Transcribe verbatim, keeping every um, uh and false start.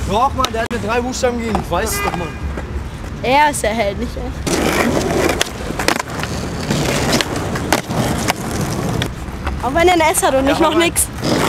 Doch, Mann, der hat mit drei Buchstaben gegeben. Ich weiß es doch, Mann. Er ist der Held, nicht er. Auch wenn er ein S hat und ich Ja, noch Mann. nix.